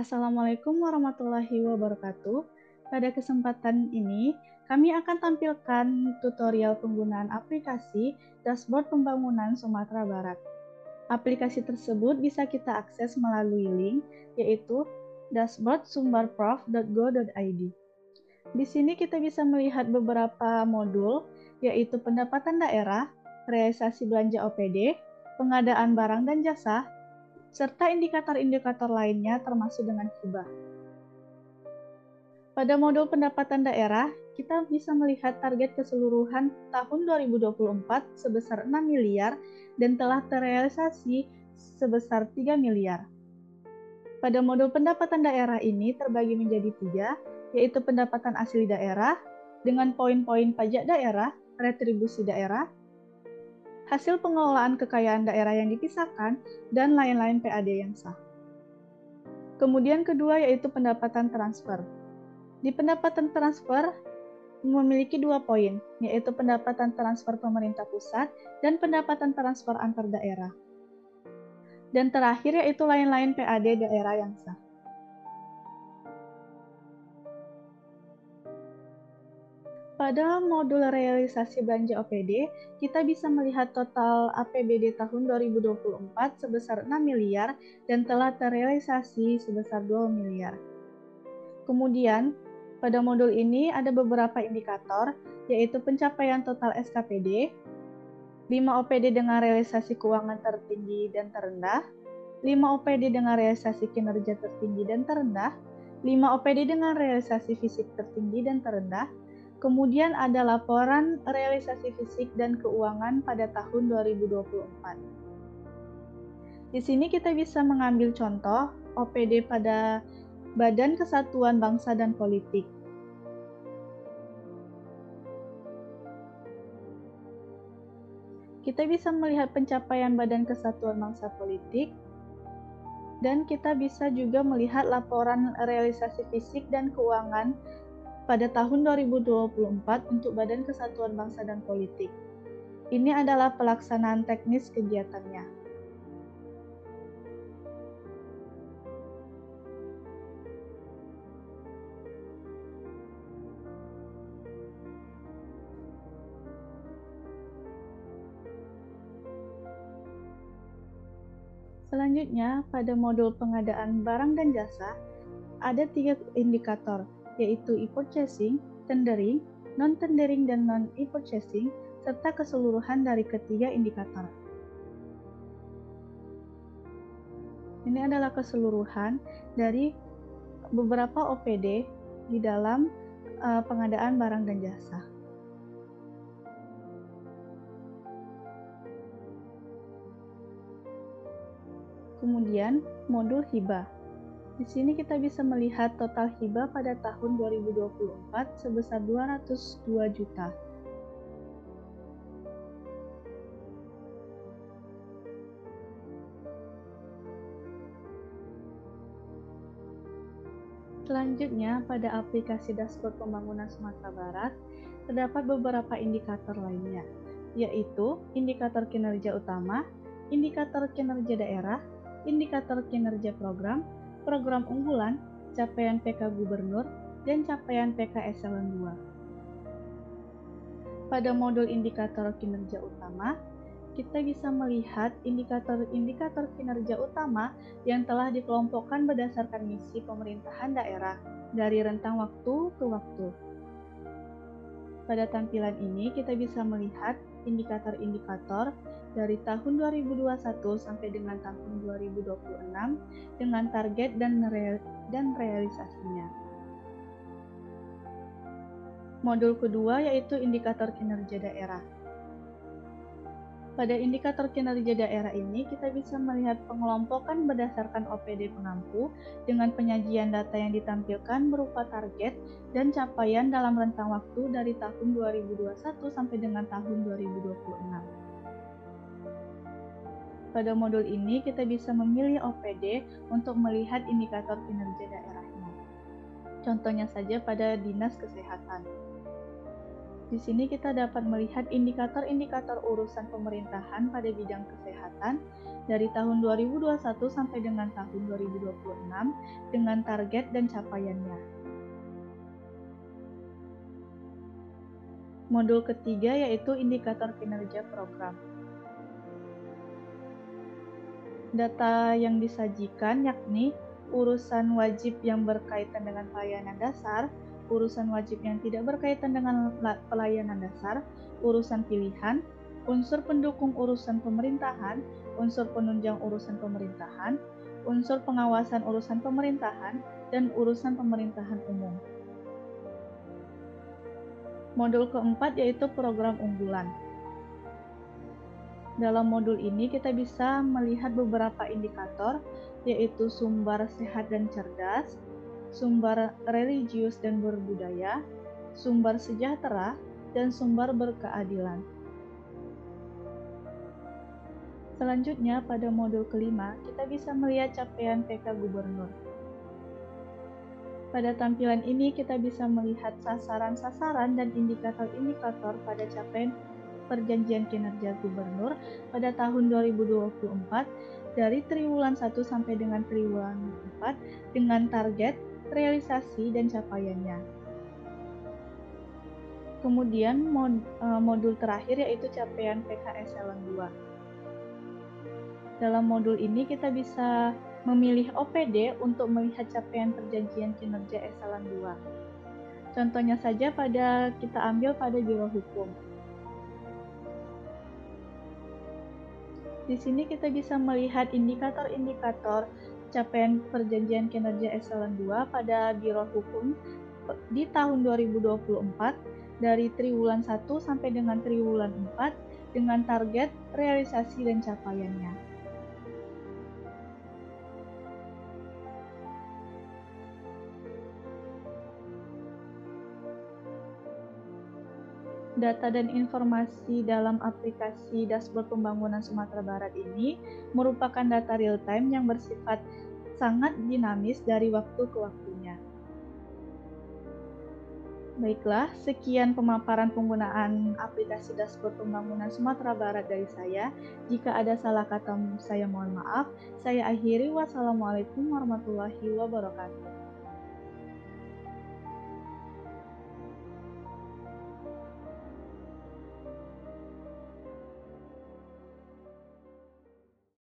Assalamualaikum warahmatullahi wabarakatuh. Pada kesempatan ini, kami akan tampilkan tutorial penggunaan aplikasi Dashboard Pembangunan Sumatera Barat. Aplikasi tersebut bisa kita akses melalui link, yaitu dashboardsumbarprof.go.id. Di sini kita bisa melihat beberapa modul, yaitu pendapatan daerah, realisasi belanja OPD, pengadaan barang dan jasa, serta indikator-indikator lainnya termasuk dengan hibah. Pada modul pendapatan daerah, kita bisa melihat target keseluruhan tahun 2024 sebesar 6 miliar dan telah terrealisasi sebesar 3 miliar. Pada modul pendapatan daerah ini terbagi menjadi 3, yaitu pendapatan asli daerah dengan poin-poin pajak daerah, retribusi daerah, hasil pengelolaan kekayaan daerah yang dipisahkan, dan lain-lain PAD yang sah. Kemudian kedua yaitu pendapatan transfer. Di pendapatan transfer memiliki 2 poin, yaitu pendapatan transfer pemerintah pusat dan pendapatan transfer antar daerah. Dan terakhir yaitu lain-lain PAD daerah yang sah. Pada modul realisasi belanja OPD, kita bisa melihat total APBD tahun 2024 sebesar 6 miliar dan telah terrealisasi sebesar 2 miliar. Kemudian, pada modul ini ada beberapa indikator, yaitu pencapaian total SKPD, 5 OPD dengan realisasi keuangan tertinggi dan terendah, 5 OPD dengan realisasi kinerja tertinggi dan terendah, 5 OPD dengan realisasi fisik tertinggi dan terendah. Kemudian ada laporan realisasi fisik dan keuangan pada tahun 2024. Di sini kita bisa mengambil contoh OPD pada Badan Kesatuan Bangsa dan Politik. Kita bisa melihat pencapaian Badan Kesatuan Bangsa Politik, dan kita bisa juga melihat laporan realisasi fisik dan keuangan pada tahun 2024 untuk Badan Kesatuan Bangsa dan Politik. Ini adalah pelaksanaan teknis kegiatannya. Selanjutnya, pada modul pengadaan barang dan jasa, ada 3 indikator, yaitu e-purchasing, tendering, non-tendering, dan non-e-purchasing, serta keseluruhan dari ketiga indikator. Ini adalah keseluruhan dari beberapa OPD di dalam pengadaan barang dan jasa. Kemudian, modul hibah. Di sini kita bisa melihat total hibah pada tahun 2024 sebesar 202 juta. Selanjutnya, pada aplikasi Dashboard Pembangunan Sumatera Barat, terdapat beberapa indikator lainnya, yaitu indikator kinerja utama, indikator kinerja daerah, indikator kinerja program, program unggulan, capaian PK Gubernur, dan capaian PK Eselon 2. Pada modul indikator kinerja utama, kita bisa melihat indikator-indikator kinerja utama yang telah dikelompokkan berdasarkan misi pemerintahan daerah dari rentang waktu ke waktu. Pada tampilan ini, kita bisa melihat indikator-indikator dari tahun 2021 sampai dengan tahun 2026 dengan target dan realisasinya. Modul kedua yaitu indikator kinerja daerah. Pada indikator kinerja daerah ini, kita bisa melihat pengelompokan berdasarkan OPD pengampu dengan penyajian data yang ditampilkan berupa target dan capaian dalam rentang waktu dari tahun 2021 sampai dengan tahun 2026. Pada modul ini, kita bisa memilih OPD untuk melihat indikator kinerja daerahnya. Contohnya saja pada Dinas Kesehatan. Di sini kita dapat melihat indikator-indikator urusan pemerintahan pada bidang kesehatan dari tahun 2021 sampai dengan tahun 2026 dengan target dan capaiannya. Modul ketiga yaitu indikator kinerja program. Data yang disajikan yakni urusan wajib yang berkaitan dengan pelayanan dasar, urusan wajib yang tidak berkaitan dengan pelayanan dasar, urusan pilihan, unsur pendukung urusan pemerintahan, unsur penunjang urusan pemerintahan, unsur pengawasan urusan pemerintahan, dan urusan pemerintahan umum. Modul keempat yaitu program unggulan. Dalam modul ini kita bisa melihat beberapa indikator, yaitu sumber sehat dan cerdas, sumber religius dan berbudaya, sumber sejahtera, dan sumber berkeadilan. Selanjutnya, pada modul kelima, kita bisa melihat capaian PK Gubernur. Pada tampilan ini, kita bisa melihat sasaran-sasaran dan indikator-indikator pada capaian Perjanjian Kinerja Gubernur pada tahun 2024 dari triwulan 1 sampai dengan triwulan 4 dengan target, realisasi, dan capaiannya. Kemudian modul terakhir yaitu capaian PK Eselon 2. Dalam modul ini kita bisa memilih OPD untuk melihat capaian Perjanjian Kinerja Eselon 2. Contohnya saja kita ambil pada Biro Hukum. Di sini kita bisa melihat indikator-indikator capaian Perjanjian Kinerja Eselon 2 pada Biro Hukum di tahun 2024 dari triwulan 1 sampai dengan triwulan 4 dengan target, realisasi, dan capaiannya. Data dan informasi dalam aplikasi Dashboard Pembangunan Sumatera Barat ini merupakan data real-time yang bersifat sangat dinamis dari waktu ke waktunya. Baiklah, sekian pemaparan penggunaan aplikasi Dashboard Pembangunan Sumatera Barat dari saya. Jika ada salah kata, saya mohon maaf. Saya akhiri. Wassalamualaikum warahmatullahi wabarakatuh.